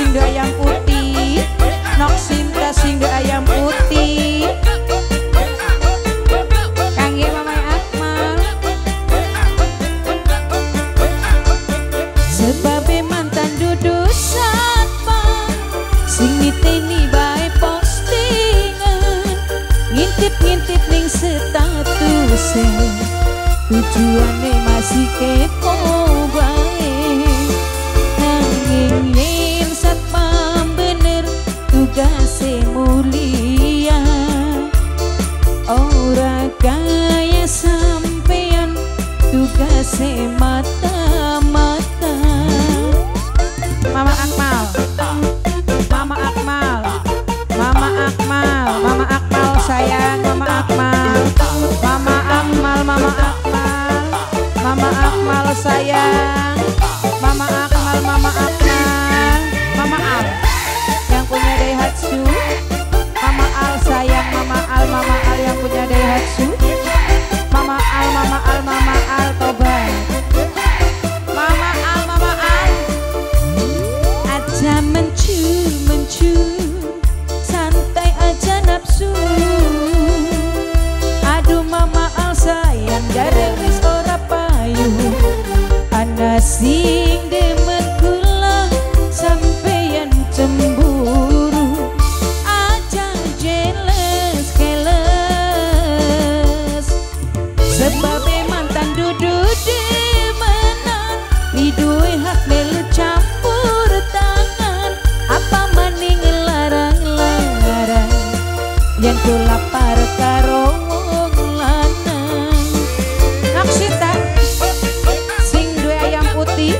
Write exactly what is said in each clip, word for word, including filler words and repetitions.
sing duwe ayam putih, nok Sinta sing duwe ayam putih. Kangge Mama Akmal. Sebabe mantan dudu satpam, sing niteni bae postingan, ngintip-ngintip ning statuse, tujuane masih kepo bae. Nanging yen satpam bener tugase mulia, ora kaya sampean tugase mata-mata. Mama Akmal, Mama Akmal, Mama Akmal, Mama Akmal sayang, Mama Akmal, Mama Akmal, Mama Akmal, Mama Akmal sayang, Mama Akmal, Mama Akmal, Mama Al yang punya Daihatsu, Mama Al sayang, Mama Al, Mama Al yang punya Daihatsu, Mama Al, Mama Al, Mama Al tobat, Mama Al, Mama Al, aja mencu mencu, santai aja nafsu. Aduh Mama Al sayang, jare wis ora payu, ana sing demen kula sampeyan cemburu, aja jealous keles. Sebab mantan dudu demenan, diduwe hak melu campur tangan, apa maning larang-larang, yen ku lapar karo wong lanang. Nok Sinta sing duwe ayam putih,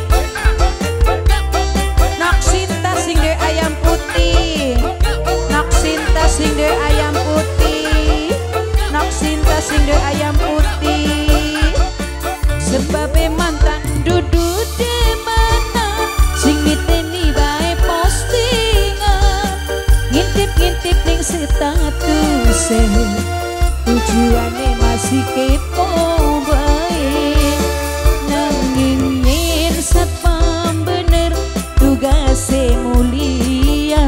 Nok Sinta sing duwe ayam putih, Nok Sinta sing duwe ayam putih, Nok Sinta sing duwe ayam putih. Sebab mantan dudu demenan, sing niteni bae postingan, ngintip-ngintip ning statuse, tujuane masih kepo bae. Nanging yen satpam bener tugase mulia,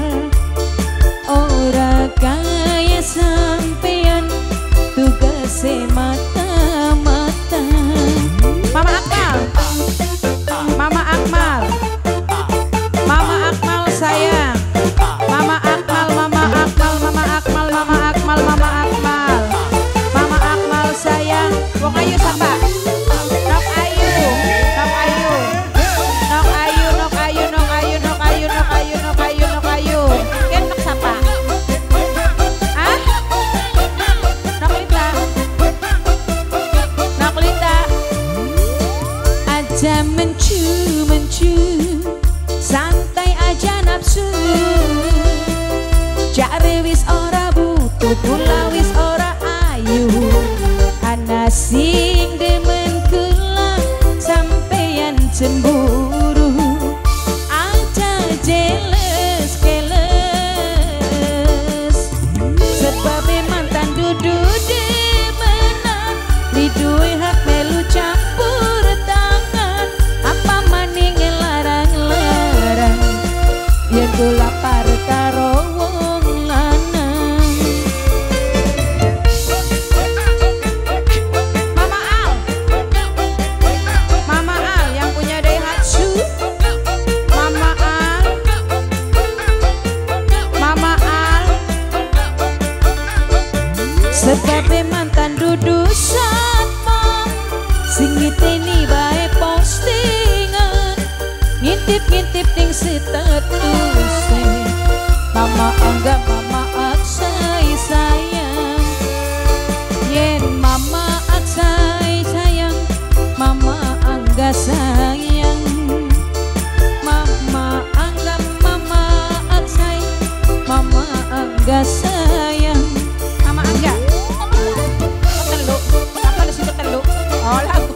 ora kaya sampean tugase mata-mata. Mama Akmal, Mama Akmal, Mama Akmal sayang, Mama Akmal, Mama Akmal, Mama Akmal, Mama Akmal, Mama Akmal, Mama Akmal sayang. Wong ayu sapa? Nok Ayu, Nok Ayu, Nok Ayu, Nok Ayu, Nok Ayu, Nok Ayu, Nok Ayu, Nok Ayu, Nok Ayu. Ken Nok sapa? Ah? Nok Lita, Nok Lita. Aja mencu mencu, santai aja nafsu, jare wis ora butuh kula wis ora ayu, ana sing demen kula sampeyan cemburu, aja jealous keles. Sebab mantan dudu demenan, diduwe hak melu campur tangan, apa maning larang-larang, yen ku lapar karo wong lanang. Mama Al, Mama Al yang punya Daihatsu, Mama Al, Mama Al. Sebab mantan dudu satpam, sing niteni bae postingan, ngintip-ngintip ning statuse, Mama anggap Mama aksai sayang. Yen Mama aksai sayang, Mama anggap sayang. Mama anggap Mama aksai, Mama anggap sayang. Mama anggap. Ketelu, apa di situ ketelu? Oh lagu.